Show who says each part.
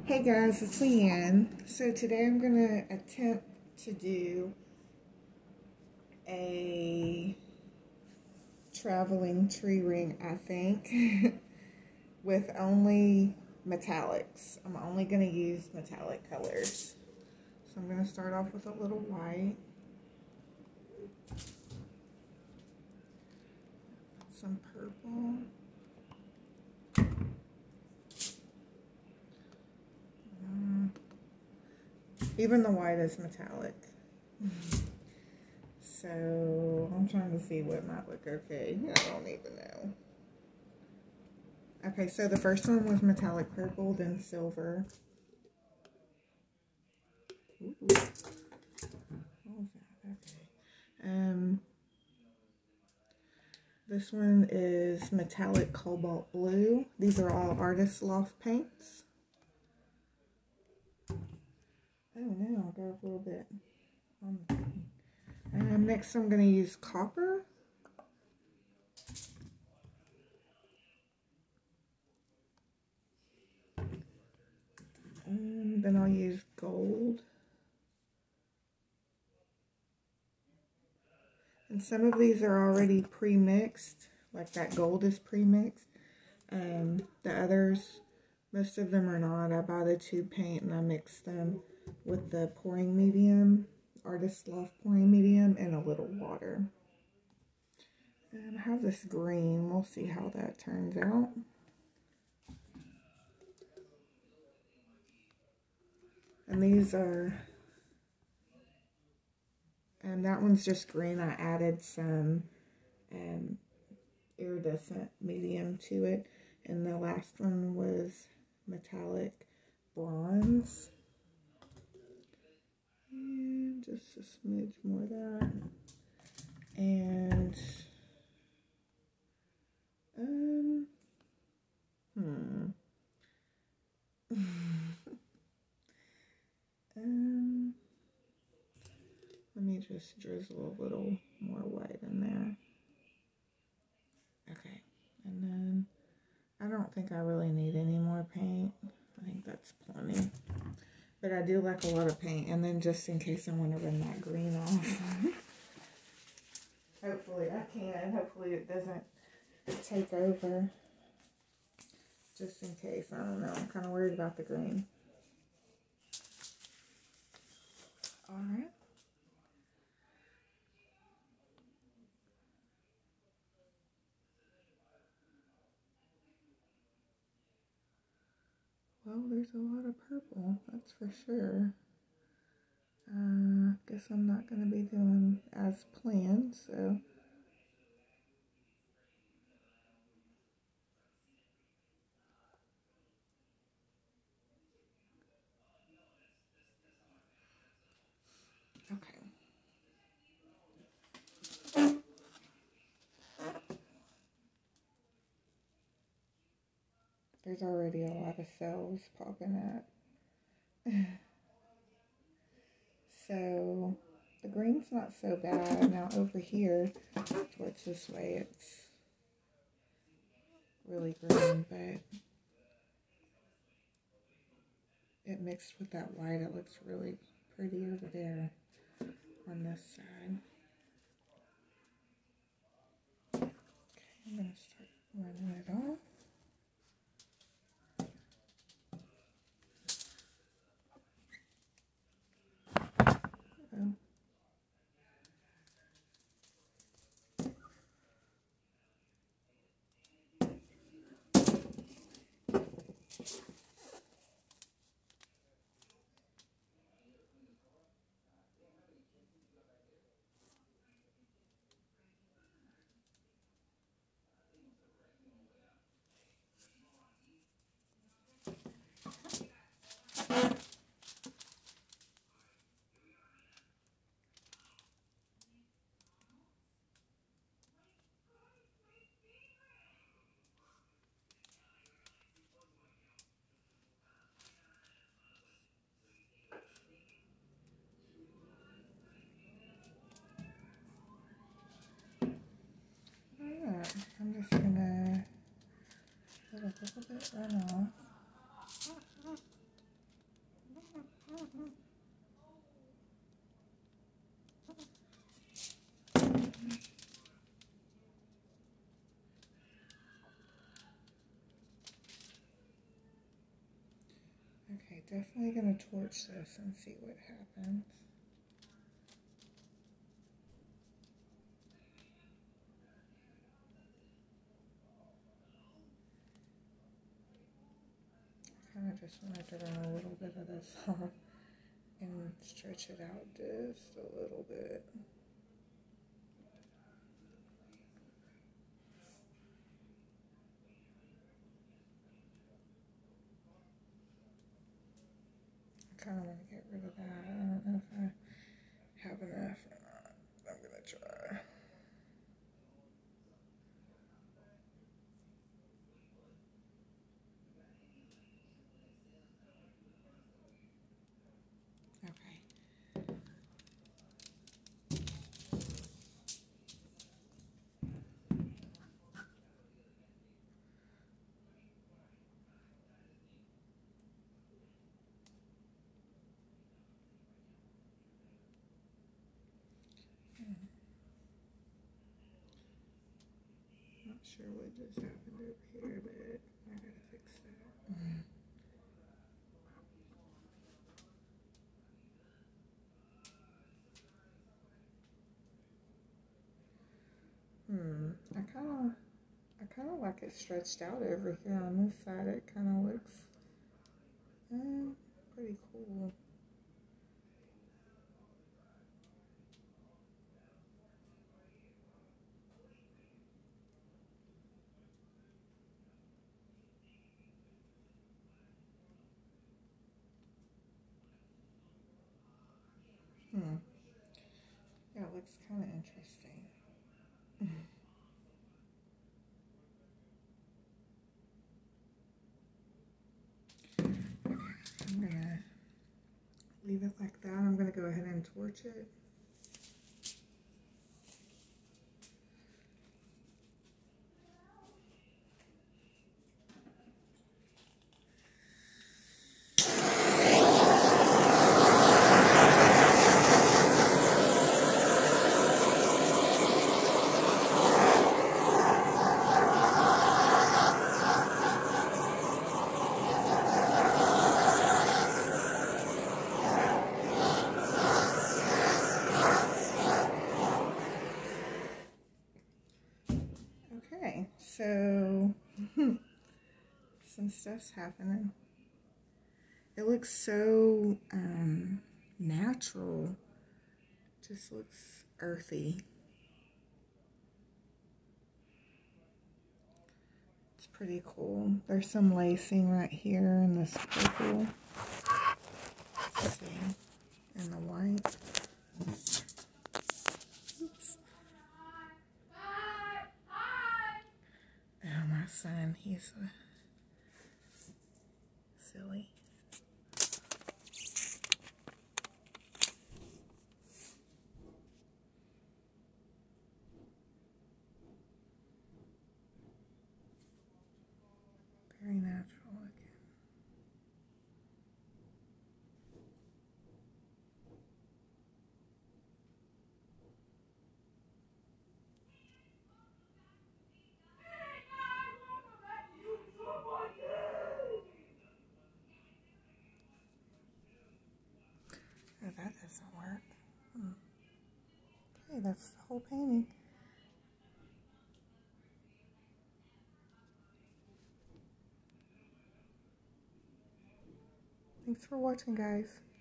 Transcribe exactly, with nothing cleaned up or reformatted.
Speaker 1: Hey guys, it's Leanne. So today I'm going to attempt to do a traveling tree ring, I think, with only metallics. I'm only going to use metallic colors. So I'm going to start off with a little white, some purple, um, even the white is metallic. So I'm trying to see what might look okay. I don't even know. Okay, so the first one was metallic purple, then silver. Ooh. What was that? Okay. Um, this one is metallic cobalt blue. These are all Artist Loft paints. Oh no, I'll go a little bit. Um, and next I'm going to use copper. And then I'll use gold. And some of these are already pre-mixed, like that gold is pre-mixed. Um, the others, most of them are not. I buy the tube paint and I mix them with the pouring medium, Artist Loft pouring medium, and a little water. And I have this green. We'll see how that turns out. And these are, and that one's just green. I added some um, iridescent medium to it. And the last one was metallic bronze. And just a smidge more of that. And, um, hmm. um, let me just drizzle a little more white in there. Okay, and then I don't think I really need any more paint. I think that's plenty. But I do like a lot of paint, and then just in case I want to run that green off. Hopefully I can. Hopefully it doesn't take over. Just in case. I don't know. I'm kind of worried about the green. Alright. Well, there's a lot of purple, that's for sure. Uh, guess I'm not going to be doing as planned, so. Okay. There's already a lot of cells popping up. So, the green's not so bad. Now over here, towards this way, it's really green, but it mixed with that white. It looks really pretty over there on this side. Okay, I'm going to start running it off. Alright, I'm just gonna let a little bit run off. Okay, definitely gonna torch this and see what happens. I kind of just wanted to run a little bit of this off and stretch it out just a little bit. I kind of want to get rid of that. I don't know if I have enough or not. I'm gonna try. Okay. Not sure what just happened over here, but I gotta fix that. Hmm. I kind of, I kind of like it stretched out over here on this side. It kind of looks uh, pretty cool. Hmm. Yeah, it looks kind of interesting. I'm gonna leave it like that. I'm gonna go ahead and torch it. Okay, so some stuff's happening. It looks so um, natural. Just looks earthy. It's pretty cool. There's some lacing right here in this purple. Let's see, and the white. Oops. Oh, my son, he's uh, silly. Very natural looking. Oh, that doesn't work. Hmm. Okay, that's the whole painting. Thanks for watching, guys.